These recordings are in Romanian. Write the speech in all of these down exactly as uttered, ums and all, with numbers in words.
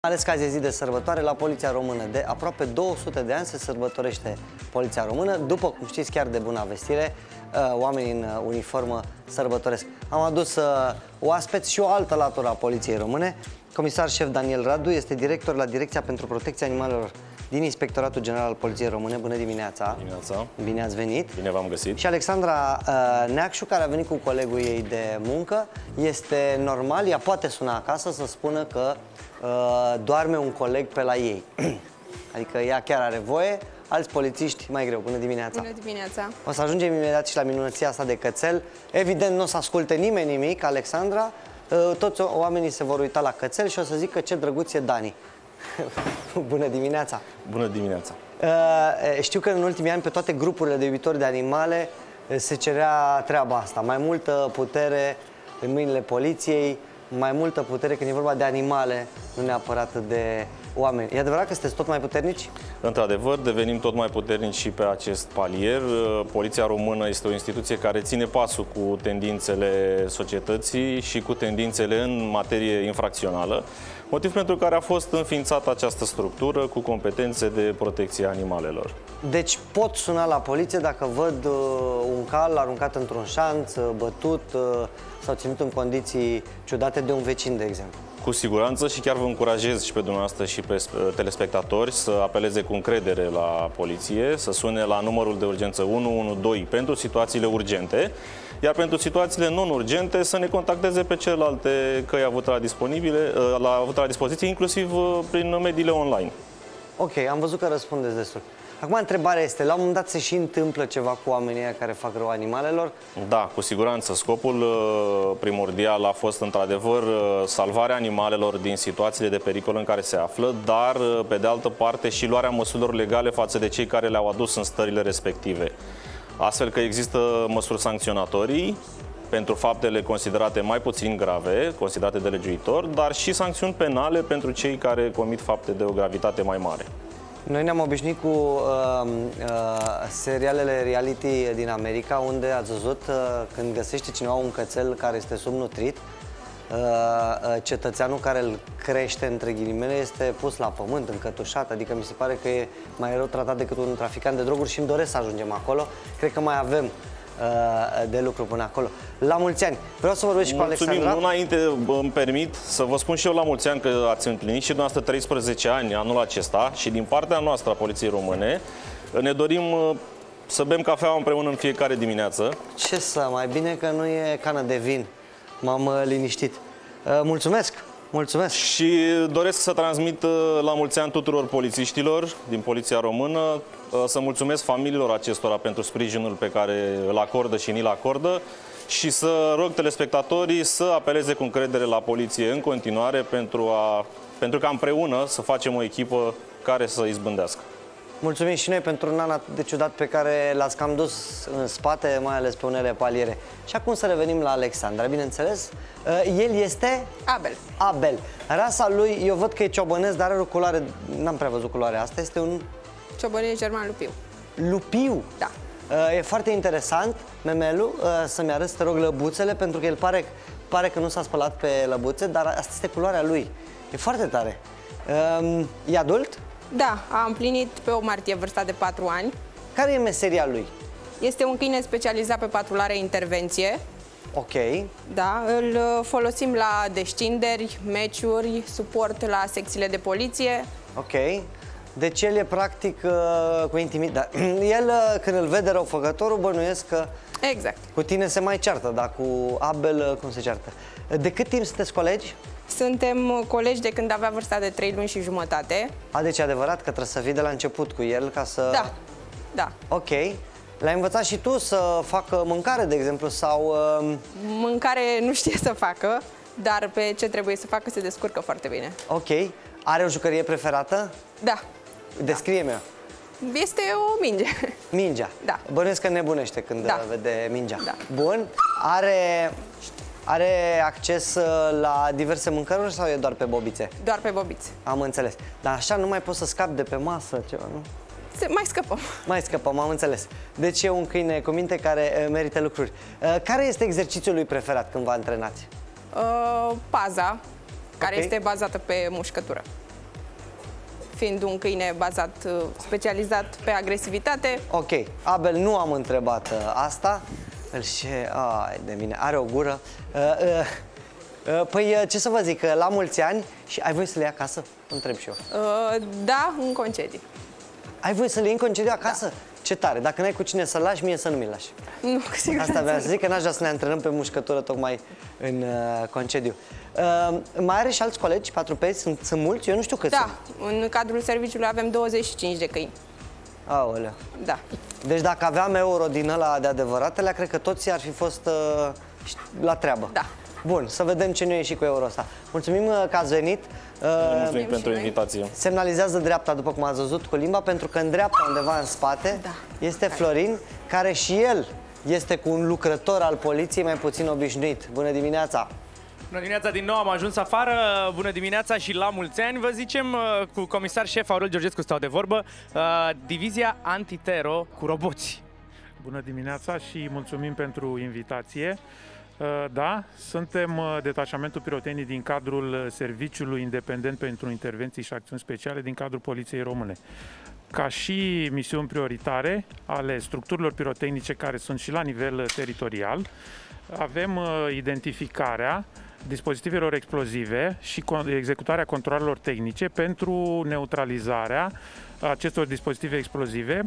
Ales că azi e zi de sărbătoare la Poliția Română. De aproape două sute de ani se sărbătorește Poliția Română. După cum știți, chiar de bună vestire, oamenii în uniformă sărbătoresc. Am adus oaspeți și o altă latură a Poliției Române. Comisar șef Daniel Radu este director la Direcția pentru Protecția Animalelor din Inspectoratul General al Poliției Române. Bună dimineața! Dimineața! Bine ați venit! Bine v-am găsit! Și Alexandra uh, Neacșu, care a venit cu colegul ei de muncă. Este normal, ea poate suna acasă să spună că uh, doarme un coleg pe la ei. Adică ea chiar are voie, alți polițiști mai greu. Bună dimineața! Bună dimineața! O să ajungem imediat și la minunăția asta de cățel. Evident, nu o să asculte nimeni nimic, Alexandra. Uh, toți oamenii se vor uita la cățel și o să zică ce drăguț e Dani. Bună dimineața! Bună dimineața! Uh, știu că în ultimii ani pe toate grupurile de iubitori de animale se cerea treaba asta. Mai multă putere în mâinile poliției, mai multă putere când e vorba de animale, nu neapărat de oameni. E adevărat că sunteți tot mai puternici? Într-adevăr, devenim tot mai puternici și pe acest palier. Poliția Română este o instituție care ține pasul cu tendințele societății și cu tendințele în materie infracțională, motiv pentru care a fost înființată această structură cu competențe de protecție a animalelor. Deci pot suna la poliție dacă văd uh, un cal aruncat într-un șanț, bătut uh, sau ținut în condiții ciudate de un vecin, de exemplu. Cu siguranță, și chiar vă încurajez și pe dumneavoastră și pe telespectatori să apeleze cu încredere la poliție, să sune la numărul de urgență unu unu doi pentru situațiile urgente, iar pentru situațiile non-urgente să ne contacteze pe celelalte căi avute la, disponibile, la, avute la dispoziție, inclusiv prin mediile online. Ok, am văzut că răspundeți destul. Acum, întrebarea este, la un moment dat se și întâmplă ceva cu oamenii care fac rău animalelor? Da, cu siguranță. Scopul primordial a fost, într-adevăr, salvarea animalelor din situațiile de pericol în care se află, dar, pe de altă parte, și luarea măsurilor legale față de cei care le-au adus în stările respective. Astfel că există măsuri sancționatorii pentru faptele considerate mai puțin grave, considerate de legiuitor, dar și sancțiuni penale pentru cei care comit fapte de o gravitate mai mare. Noi ne-am obișnuit cu uh, uh, serialele reality din America, unde ați văzut uh, când găsește cineva un cățel care este subnutrit, uh, uh, cetățeanul care îl crește, între ghilimele, este pus la pământ, încătușat, adică mi se pare că e mai rău tratat decât un traficant de droguri și îmi doresc să ajungem acolo. Cred că mai avem de lucru până acolo. La mulți ani! Vreau să vorbesc și cu Alexandra. Nu înainte îmi permit să vă spun și eu la mulți ani că ați împlinit și dumneavoastră treisprezece ani anul acesta și din partea noastră a Poliției Române ne dorim să bem cafea împreună în fiecare dimineață. Ce să, mai bine că nu e cană de vin. M-am liniștit. Mulțumesc! Mulțumesc! Și doresc să transmit la mulți ani tuturor polițiștilor din Poliția Română, să mulțumesc familiilor acestora pentru sprijinul pe care îl acordă și ni-l acordă și să rog telespectatorii să apeleze cu încredere la poliție în continuare pentru, a, pentru ca împreună să facem o echipă care să izbândească. Mulțumim și noi pentru un an atât de ciudat pe care l-ați cam dus în spate, mai ales pe unele paliere. Și acum să revenim la Alexandra, bineînțeles. El este? Abel. Abel. Rasa lui, eu văd că e ciobănesc, dar are o culoare, n-am prea văzut culoarea asta, este un... Ciobănesc german lupiu. Lupiu? Da. E foarte interesant, memelul, să-mi arăți, te rog, lăbuțele, pentru că el pare, pare că nu s-a spălat pe lăbuțe, dar asta este culoarea lui. E foarte tare. E adult? Da, a împlinit pe opt martie vârsta de patru ani. Care e meseria lui? Este un câine specializat pe patrulare intervenție. Ok. Da, îl folosim la descinderi, meciuri, suport la secțiile de poliție. Ok. Deci el e practic uh, cu intimidare. El, uh, când îl vede răufăcătorul, bănuiesc că exact. Cu tine se mai ceartă, dar cu Abel uh, cum se ceartă? De cât timp sunteți colegi? Suntem colegi de când avea vârsta de trei luni și jumătate. A, deci e adevărat că trebuie să fii de la început cu el ca să... Da, da. Ok. L-ai învățat și tu să facă mâncare, de exemplu, sau... Uh... Mâncare nu știe să facă, dar pe ce trebuie să facă se descurcă foarte bine. Ok. Are o jucărie preferată? Da. Descrie-mi-o. Este o minge. Mingea? Da. Bănuiesc că nebunește când da. vede mingea. Da. Bun. Are... Are acces la diverse mâncăruri sau e doar pe bobițe? Doar pe bobițe. Am înțeles. Dar așa nu mai poți să scapi de pe masă, ceva, nu? Se, mai scăpăm. Mai scăpăm, am înțeles. Deci e un câine cu minte care merită lucruri. Care este exercițiul lui preferat când vă antrenați? Uh, paza, care okay. este bazată pe mușcătură. fiind un câine bazat, specializat pe agresivitate. Ok, Abel, nu am întrebat uh, asta. El și, ai de mine, are o gură. Uh, uh, uh, păi, uh, ce să vă zic, uh, la mulți ani și ai voie să le iei acasă? Întreb și eu. Uh, da, în concedii. Ai voie să le iei în concediu acasă? Da. Ce tare, dacă n-ai cu cine să-l lași, mie să nu mi-l lași. Nu, cu siguranță. Asta vreau să zic, că n-aș vrea să ne antrenăm pe mușcătură tocmai în uh, concediu. Uh, mai are și alți colegi, patrupezi? Sunt, sunt mulți? Eu nu știu câți Da, sunt. în cadrul serviciului avem douăzeci și cinci de câini. Aoleu. Da. Deci dacă aveam euro din ăla de adevăratele, cred că toți ar fi fost uh, la treabă. Da. Bun, să vedem ce nu e și cu euro ăsta. Mulțumim uh, că ați venit. Uh, Mulțumim pentru invitație. Semnalizează dreapta, după cum ați văzut, cu limba, pentru că în dreapta, undeva în spate, da. este Florin, care și el este cu un lucrător al poliției mai puțin obișnuit. Bună dimineața! Bună dimineața din nou, am ajuns afară. Bună dimineața și la mulți ani, vă zicem, cu comisar șef Aurel Georgescu stau de vorbă. Divizia Antitero cu roboți. Bună dimineața și mulțumim pentru invitație. Da, suntem detașamentul pirotehnic din cadrul Serviciului Independent pentru Intervenții și Acțiuni Speciale din cadrul Poliției Române. Ca și misiuni prioritare ale structurilor pirotehnice care sunt și la nivel teritorial, avem identificarea dispozitivelor explozive și executarea controalelor tehnice pentru neutralizarea acestor dispozitive explozive.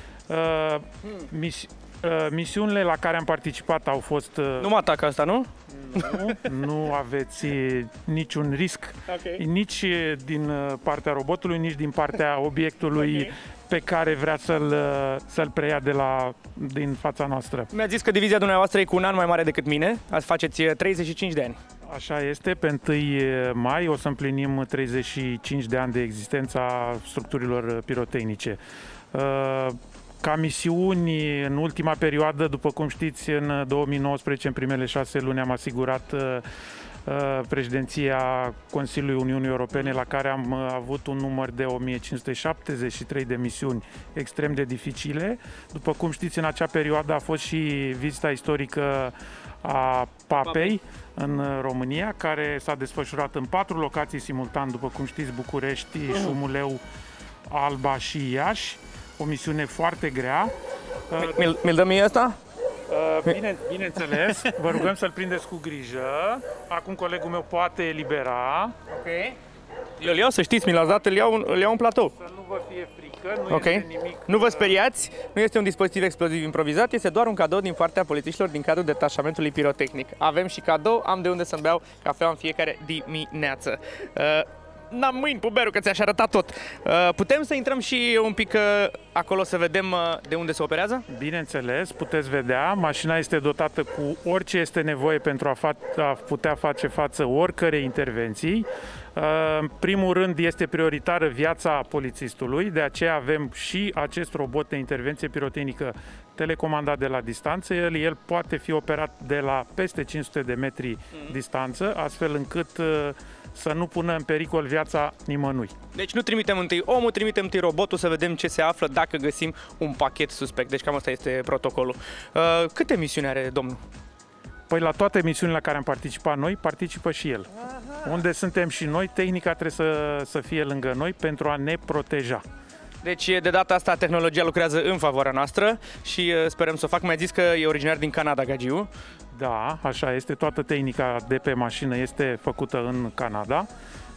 Mis misiunile la care am participat au fost... Nu mă atacă asta, nu? Nu, nu aveți niciun risc, okay. Nici din partea robotului, nici din partea obiectului okay. pe care vrea să-l să-l preia de la, din fața noastră. Mi-a zis că divizia dumneavoastră e cu un an mai mare decât mine, ați faceți treizeci și cinci de ani. Așa este, pe întâi mai o să împlinim treizeci și cinci de ani de existență a structurilor pirotehnice. Ca misiuni, în ultima perioadă, după cum știți, în două mii nouăsprezece, în primele șase luni, am asigurat uh, președinția Consiliului Uniunii Europene, la care am uh, avut un număr de o mie cinci sute șaptezeci și trei de misiuni extrem de dificile. După cum știți, în acea perioadă a fost și vizita istorică a Papei în România, care s-a desfășurat în patru locații simultan, după cum știți, București, Șumuleu, Alba și Iași. O misiune foarte grea. Mi-l dă mie asta? Bine, bineînțeles, vă rugăm să-l prindeți cu grijă. Acum colegul meu poate elibera. Ok. Eu îl iau, să știți, mi l-ați dat, îl iau, îl iau în platou. Să nu vă fie frică, nu okay. este nimic. Nu vă speriați, nu este un dispozitiv exploziv improvizat, este doar un cadou din partea polițiștilor din cadrul detașamentului pirotehnic. Avem și cadou, am de unde să-mi beau cafea în fiecare dimineață. Uh, N-am mâini, puberul, că ți-aș arăta tot. Uh, putem să intrăm și un pic uh, acolo să vedem uh, de unde se operează? Bineînțeles, puteți vedea. Mașina este dotată cu orice este nevoie pentru a, fa a putea face față oricărei intervenții. Uh, în primul rând este prioritară viața polițistului, de aceea avem și acest robot de intervenție pirotehnică telecomandat de la distanță. El, el poate fi operat de la peste cinci sute de metri mm-hmm. distanță, astfel încât uh, să nu pună în pericol viața nimănui. Deci nu trimitem întâi omul, trimitem întâi robotul să vedem ce se află dacă găsim un pachet suspect. Deci cam asta este protocolul. Uh, câte misiuni are domnul? Păi la toate misiunile la care am participat noi, participă și el. Aha. Unde suntem și noi, tehnica trebuie să, să fie lângă noi pentru a ne proteja. Deci de data asta tehnologia lucrează în favoarea noastră și sperăm să o fac. Mi-a zis că e originar din Canada, Gagiu. Da, așa este. Toată tehnica de pe mașină este făcută în Canada.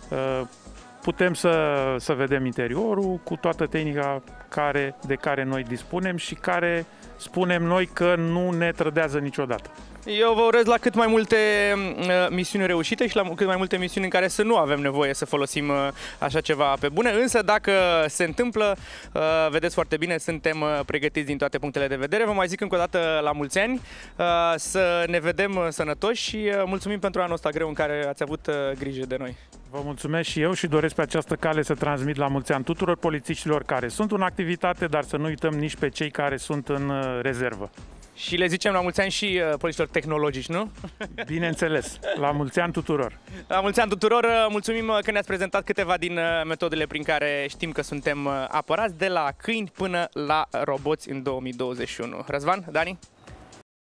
Putem să, să vedem interiorul cu toată tehnica care, de care noi dispunem și care spunem noi că nu ne trădează niciodată. Eu vă urez la cât mai multe uh, misiuni reușite și la cât mai multe misiuni în care să nu avem nevoie să folosim uh, așa ceva pe bune, însă dacă se întâmplă, uh, vedeți foarte bine, suntem uh, pregătiți din toate punctele de vedere. Vă mai zic încă o dată la mulți ani, uh, să ne vedem uh, sănătoși și uh, mulțumim pentru anul ăsta greu în care ați avut uh, grijă de noi. Vă mulțumesc și eu și doresc pe această cale să transmit la mulți ani tuturor polițiștilor care sunt în activitate, dar să nu uităm nici pe cei care sunt în uh, rezervă. Și le zicem la mulți ani și uh, polițiștilor tehnologici, nu? Bineînțeles, la mulți ani tuturor! La mulți ani tuturor, uh, mulțumim că ne-ați prezentat câteva din uh, metodele prin care știm că suntem uh, apărați, de la câini până la roboți în două mii douăzeci și unu. Răzvan, Dani?